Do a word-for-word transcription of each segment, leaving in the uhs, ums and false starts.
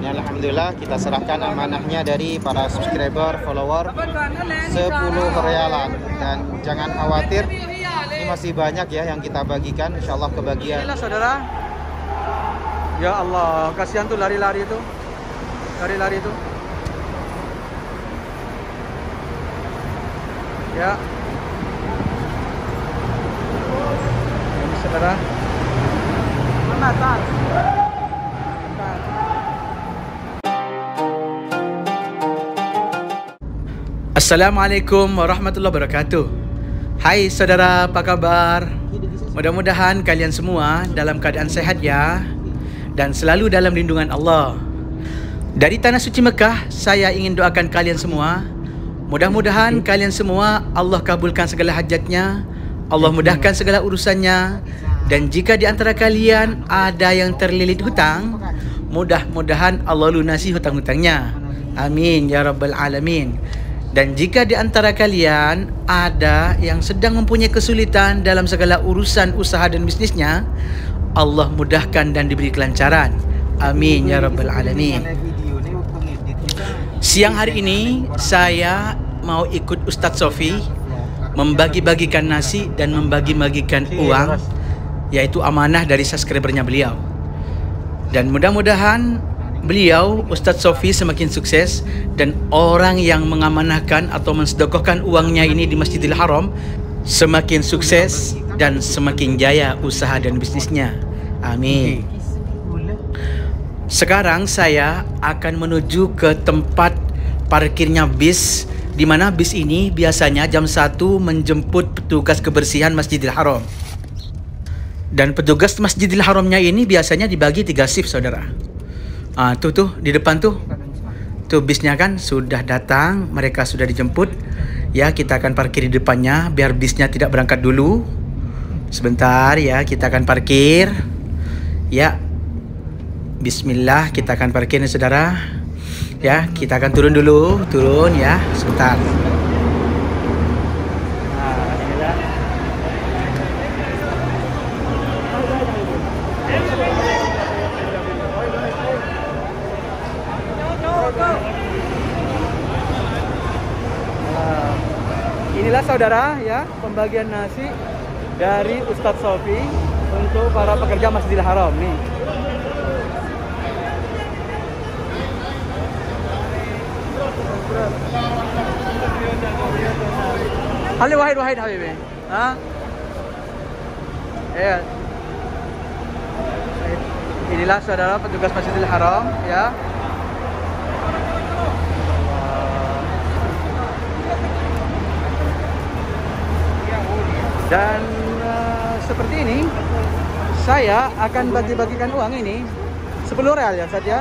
Ini alhamdulillah kita serahkan amanahnya dari para subscriber, follower sepuluh realan. Dan jangan khawatir, ini masih banyak ya yang kita bagikan, insyaallah kebagian. Inilah saudara. Ya Allah, kasihan tuh lari-lari itu. Lari-lari itu. Ya. Ini saudara. Menatang. Assalamualaikum warahmatullahi wabarakatuh. Hai saudara, apa kabar? Mudah-mudahan kalian semua dalam keadaan sehat ya, dan selalu dalam lindungan Allah. Dari tanah suci Mekah, saya ingin doakan kalian semua. Mudah-mudahan kalian semua Allah kabulkan segala hajatnya, Allah mudahkan segala urusannya. Dan jika di antara kalian ada yang terlilit hutang, mudah-mudahan Allah lunasi hutang-hutangnya. Amin ya rabbal alamin. Dan jika di antara kalian ada yang sedang mempunyai kesulitan dalam segala urusan usaha dan bisnisnya, Allah mudahkan dan diberi kelancaran. Amin ya rabbal alamin. Siang hari ini saya mau ikut Ustadz Sofi membagi-bagikan nasi dan membagi-bagikan uang, yaitu amanah dari subscribernya beliau. Dan mudah-mudahan beliau, Ustadz Sofi, semakin sukses, dan orang yang mengamanahkan atau mensedekahkan uangnya ini di Masjidil Haram semakin sukses dan semakin jaya usaha dan bisnisnya. Amin. Sekarang saya akan menuju ke tempat parkirnya bis, di mana bis ini biasanya jam satu menjemput petugas kebersihan Masjidil Haram. Dan petugas Masjidil Haramnya ini biasanya dibagi tiga shift, saudara. Ah, tuh tuh di depan tuh, tuh bisnya kan sudah datang, mereka sudah dijemput. Ya, kita akan parkir di depannya biar bisnya tidak berangkat dulu. Sebentar ya, kita akan parkir. Ya, Bismillah, kita akan parkir nih saudara. Ya, kita akan turun dulu, turun ya, sebentar. Inilah saudara ya, pembagian nasi dari Ustadz Sofi untuk para pekerja Masjidil Haram nih. Halo wahid wahid habibi. Ha? Ya. Inilah saudara petugas Masjidil Haram ya. Dan uh, seperti ini, saya akan bagi-bagikan uang ini sepuluh real ya Ustaz ya.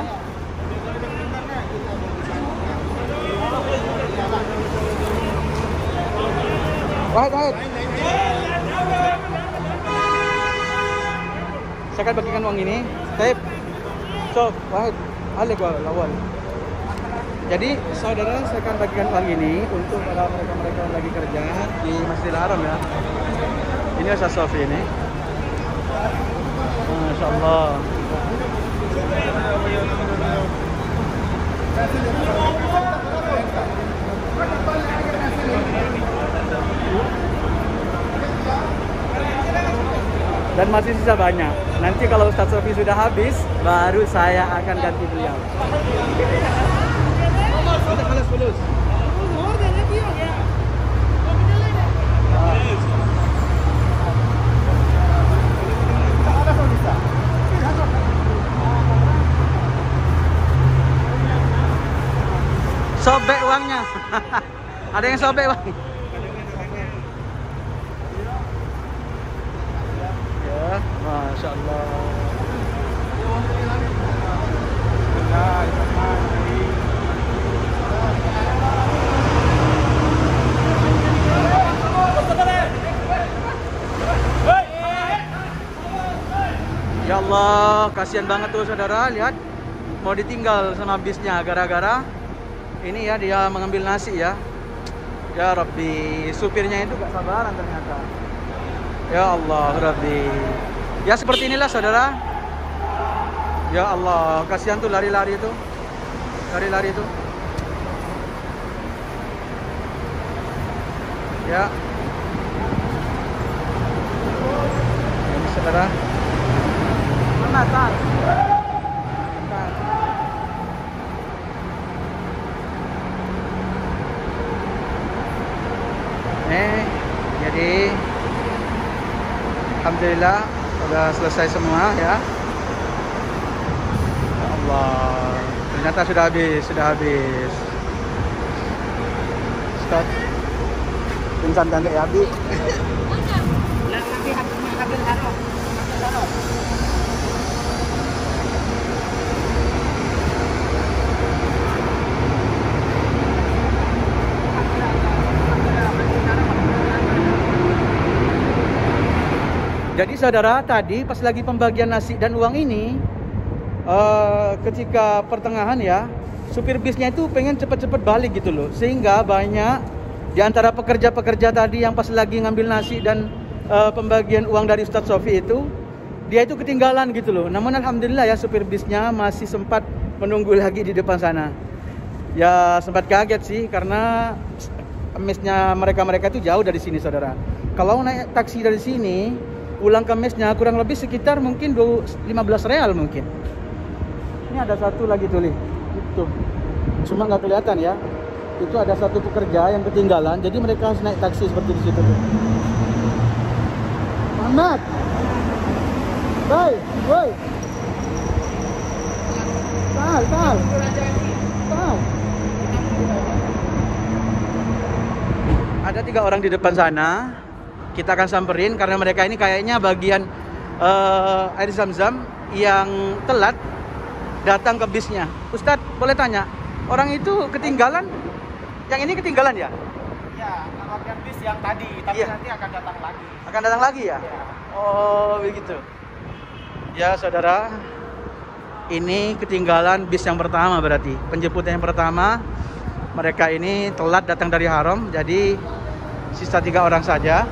Wahid, wahid. Saya akan bagikan uang ini. Taib. So, wahid. Alik lawan. Jadi saudara, saya akan bagikan uang ini untuk para mereka-mereka yang lagi kerja di Masjidil Haram ya. Ini Ustadz Sofi ini. Masya Allah. Dan masih sisa banyak. Nanti kalau Ustadz Sofi sudah habis, baru saya akan ganti beliau. Sobek uangnya. Ada yang sobek uang. Ya, Masya Allah. Ya Allah, kasihan banget tuh saudara, lihat mau ditinggal sama bisnya gara-gara ini ya, dia mengambil nasi ya. Ya Rabbi, supirnya itu gak sabaran ternyata. Ya Allah Rabbi. Ya seperti inilah saudara. Ya Allah, kasihan tuh lari-lari itu. lari-lari itu. Ya. Ini saudara. Mana tak? Eh, jadi alhamdulillah sudah selesai semua ya. Ya Allah, ternyata sudah habis, sudah habis. Stop. Pingsan tanda ya Abi. Jadi saudara, tadi pas lagi pembagian nasi dan uang ini, uh, ketika pertengahan ya, supir bisnya itu pengen cepet-cepet balik gitu loh, sehingga banyak di antara pekerja-pekerja tadi yang pas lagi ngambil nasi dan uh, pembagian uang dari Ustadz Sofi itu, dia itu ketinggalan gitu loh. Namun alhamdulillah ya, supir bisnya masih sempat menunggu lagi di depan sana. Ya sempat kaget sih, karena mesnya mereka-mereka itu jauh dari sini saudara. Kalau naik taksi dari sini pulang ke mesnya kurang lebih sekitar mungkin lima belas real mungkin. Ini ada satu lagi tuh, itu cuma nggak kelihatan ya. Itu ada satu pekerja yang ketinggalan, jadi mereka harus naik taksi seperti di situ tuh. Muhammad, bye, woi, tal, tal, tal. Ada tiga orang di depan sana. Kita akan samperin karena mereka ini kayaknya bagian uh, air zam-zam yang telat datang ke bisnya. Ustadz, boleh tanya, orang itu ketinggalan? Yang ini ketinggalan ya? Ya, bagian bis yang tadi, tapi iya, nanti akan datang lagi. Akan datang lagi ya? Ya. Oh, begitu. Ya, saudara, ini ketinggalan bis yang pertama berarti. Penjemputan yang pertama, mereka ini telat datang dari Haram, jadi sisa tiga orang saja.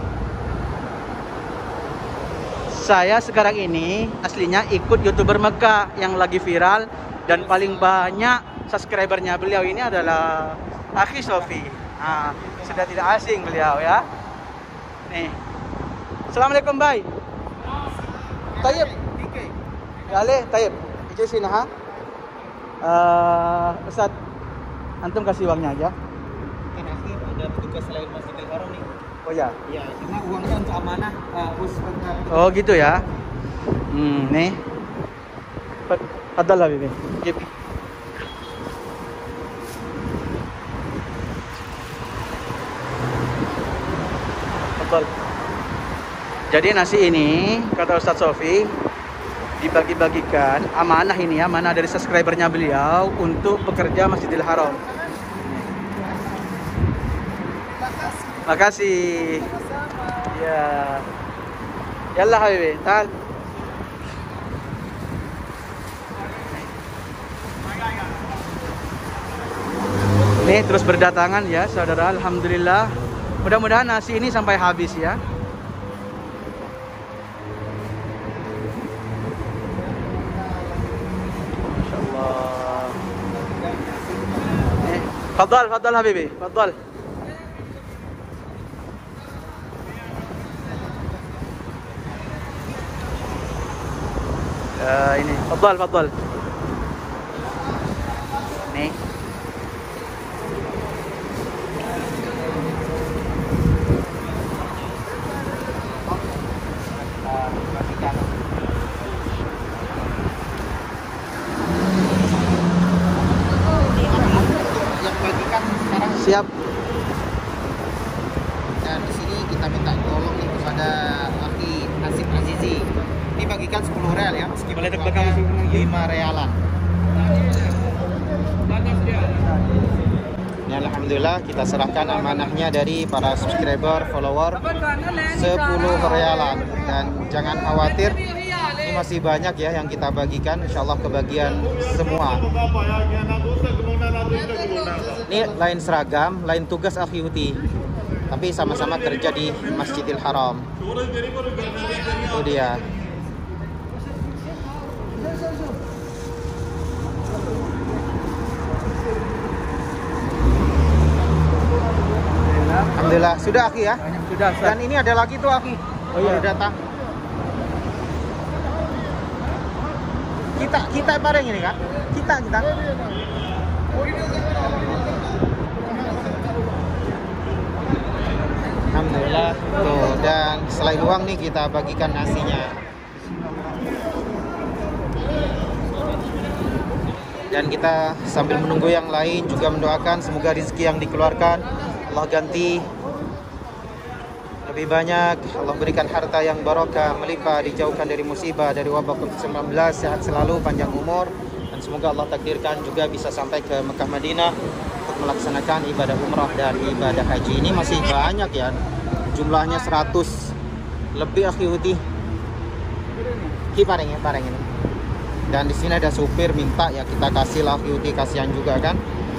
Saya sekarang ini aslinya ikut YouTuber Mekah yang lagi viral dan paling banyak subscribernya. Beliau ini adalah Akhi Sofi. Nah, sudah tidak asing beliau ya. Nih. Assalamualaikum, Bay. Tayyib. Gale, Tayyib. Ije sini ha. Uh, Ustaz, antum kasih uangnya aja. Kan asli ada petugas selain Masjidil Haram nih. Oh ya. Iya, cuma uangnya untuk amanah uh, bus. Oh gitu ya. Hmm, nih. Adalah Bibi. Yep. Betul. Jadi nasi ini kata Ustadz Sofi dibagi-bagikan amanah ini ya, amanah dari subscribernya beliau untuk pekerja Masjidil Haram. Makasih. Ya. Yallah habibi, tal. Nih terus berdatangan ya saudara, alhamdulillah. Mudah-mudahan nasi ini sampai habis ya. Masyaallah. Nih, fadhal, fadhal habibi, fadhal. Uh, ini, fadhal, fadhal. Nih. Siap. Dan di sini kita minta tolong nih kepada Akhi Nasib Azizi. Ini bagikan sepuluh real ya, meskipun lima realan. Ya, alhamdulillah kita serahkan amanahnya dari para subscriber, follower sepuluh realan. Dan jangan khawatir, ini masih banyak ya yang kita bagikan, insyaallah kebagian semua. Ini lain seragam, lain tugas Akhi Uti, tapi sama-sama kerja di Masjidil Haram. Itu dia. Alhamdulillah. Sudah Akhi ya? Sudah, Ustaz. Dan ini ada lagi tuh Akhi. Oh iya. Baru datang. Kita kita bareng ini Kak. Kita kita. Alhamdulillah. Tuh, dan selain uang nih kita bagikan nasinya. Dan kita sambil menunggu yang lain juga mendoakan semoga rezeki yang dikeluarkan Allah ganti lebih banyak, Allah berikan harta yang barokah, melimpah, dijauhkan dari musibah, dari wabah covid sembilan belas, sehat selalu, panjang umur, dan semoga Allah takdirkan juga bisa sampai ke Mekah Madinah untuk melaksanakan ibadah umrah dan ibadah haji. Ini masih banyak ya, jumlahnya seratus lebih Akhi Uti. Ki pareng ya, pareng ini. Dan di sini ada supir minta ya kita kasih lah Akhi Uti, kasihan juga kan.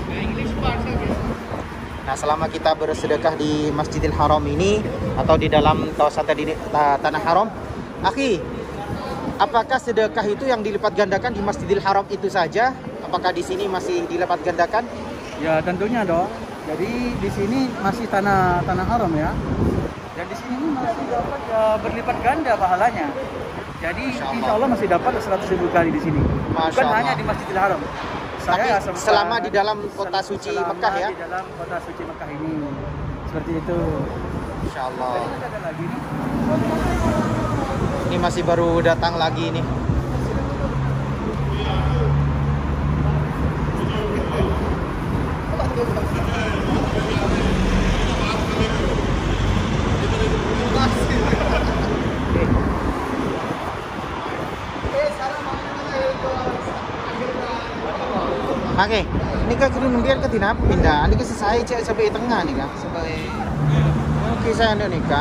Nah, selama kita bersedekah di Masjidil Haram ini atau di dalam kawasan tadi tanah haram, Akhi, apakah sedekah itu yang dilipat gandakan di Masjidil Haram itu saja? Apakah di sini masih dilipat gandakan? Ya tentunya dong. Jadi di sini masih tanah tanah haram ya. Dan di sini masih dapat ya, berlipat ganda pahalanya. Jadi insya Allah masih dapat seratus ribu kali di sini. Masya Bukan Allah. hanya di Masjidil Haram. Saya Tapi selama di dalam kota suci selama Mekah ya? Di dalam kota suci Mekah ini. Seperti itu. Insya Allah. Jadi ada lagi nih. Ini masih baru datang lagi nih. Oke, ini kan kudu numpian ke tina pindah. Ini kan selesai cek sampai tengah nih kan. Sampai oke saya ada nikah.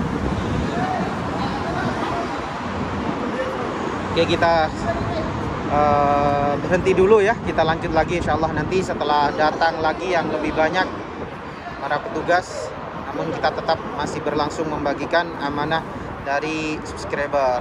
Oke, kita uh, berhenti dulu ya. Kita lanjut lagi insya Allah nanti setelah datang lagi yang lebih banyak para petugas. Namun kita tetap masih berlangsung membagikan amanah dari subscriber.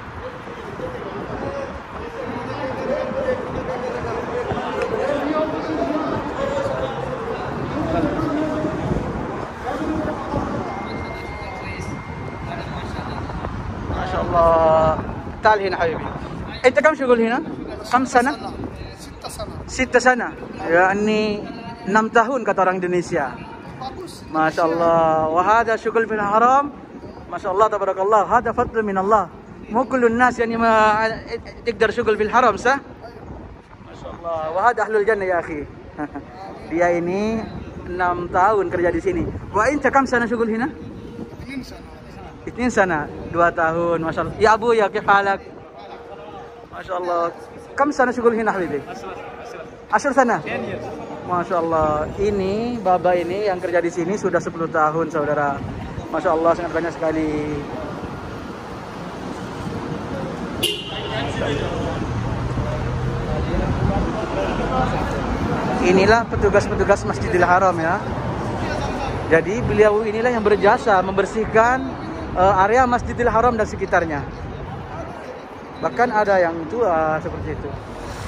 ما شاء الله. تعال هنا حبيبي. انت كم شغل هنا؟ كم سنة؟ ستة سنة. ستة سنة. يعني enam tahun kata orang Indonesia. ما شاء الله. وهذا شغل في الحرام. ما شاء الله تبارك الله. هذا فضل من الله. مو كل الناس يعني ما تقدر شغل في الحرم صح؟ ما شاء الله. وهذا أهل الجنة يا أخي. Dia ini enam tahun kerja di sini. Wa inta kam sana syugul hina? اثنين سنة. Itnin sana, dua tahun, masya Allah. Ya Abu ya, kif halak? Masya Allah. Kam sana syugul hina habibi? Ashur sana? Masya Allah. Ini baba ini yang kerja di sini sudah sepuluh tahun saudara. Masya Allah, sangat banyak sekali. Inilah petugas-petugas Masjidil Haram ya. Jadi beliau inilah yang berjasa membersihkan uh, area Masjidil Haram dan sekitarnya. Bahkan ada yang tua seperti itu.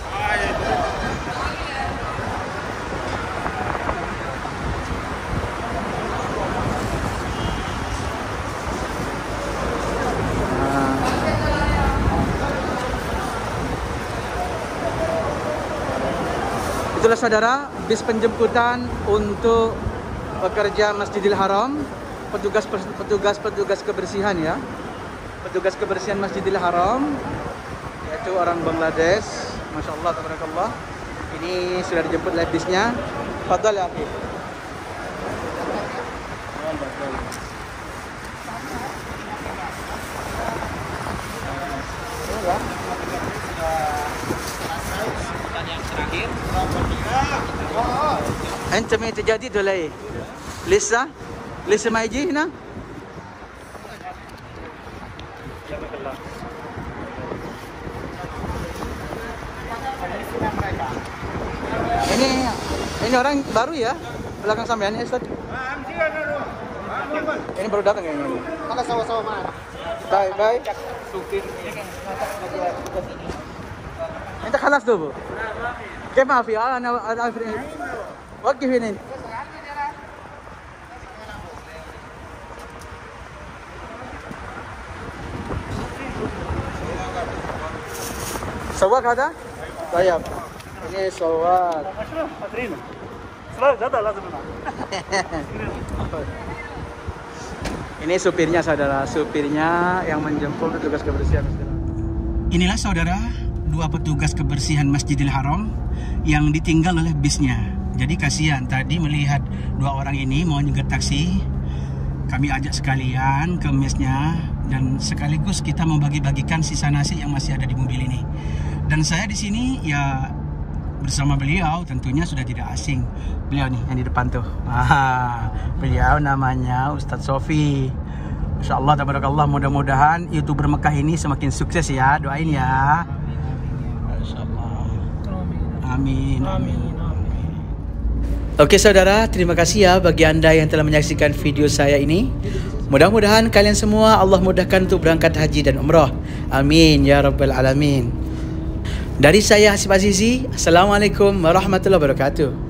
Nah. Itulah saudara bis penjemputan untuk pekerja Masjidil Haram, petugas petugas petugas kebersihan ya, petugas kebersihan Masjidil Haram, yaitu orang Bangladesh. Masya Allah, tabarakallah. Ini sudah dijemput oleh bisnya. Fadhal ya akhi. Yang terakhir. أنت ما تجديد ولا إيه؟ لسه؟ لسه ما يجي هنا؟ Ini ini orang baru ya? Belakang sampean ya, Ustaz? Ini baru datang kayaknya. Kalau sama-sama mana? Baik, baik. أنت خلاص دوبه كيف ما في أنا أنا أعرف وقف هنا Sawak ada? Tayap. Ini sawak. Ini supirnya saudara, supirnya yang menjemput petugas kebersihan. Saudara. Inilah saudara dua petugas kebersihan Masjidil Haram yang ditinggal oleh bisnya. Jadi kasihan tadi melihat dua orang ini mau nyegat taksi. Kami ajak sekalian ke mesnya dan sekaligus kita membagi-bagikan sisa nasi yang masih ada di mobil ini. Dan saya di sini ya bersama beliau tentunya sudah tidak asing. Beliau nih yang di depan tuh. Ah, beliau namanya Ustadz Sofi. Masya Allah, tabarakallah, mudah-mudahan YouTuber Mekah ini semakin sukses ya. Doain ya. Masya Allah. Amin. Amin. Oke saudara, terima kasih ya bagi anda yang telah menyaksikan video saya ini. Mudah-mudahan kalian semua Allah mudahkan untuk berangkat haji dan umrah. Amin ya rabbal alamin. Dari saya Hasib Azizi, Assalamualaikum warahmatullahi wabarakatuh.